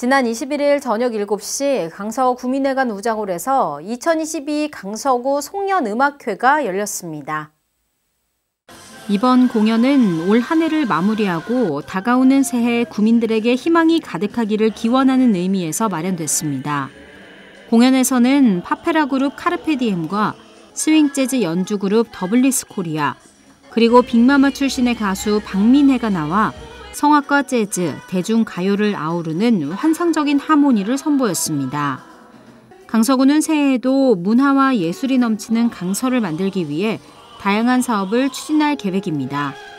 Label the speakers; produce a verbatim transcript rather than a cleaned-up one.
Speaker 1: 지난 이십일 일 저녁 일곱 시 강서 구민회관 우자홀에서 이천이십이 강서구 송년음악회가 열렸습니다.
Speaker 2: 이번 공연은 올 한 해를 마무리하고 다가오는 새해 구민들에게 희망이 가득하기를 기원하는 의미에서 마련됐습니다. 공연에서는 파페라 그룹 카르페디엠과 스윙 재즈 연주 그룹 더블리스 코리아, 그리고 빅마마 출신의 가수 박민혜가 나와 성악과 재즈, 대중가요를 아우르는 환상적인 하모니를 선보였습니다. 강서구는 새해에도 문화와 예술이 넘치는 강서를 만들기 위해 다양한 사업을 추진할 계획입니다.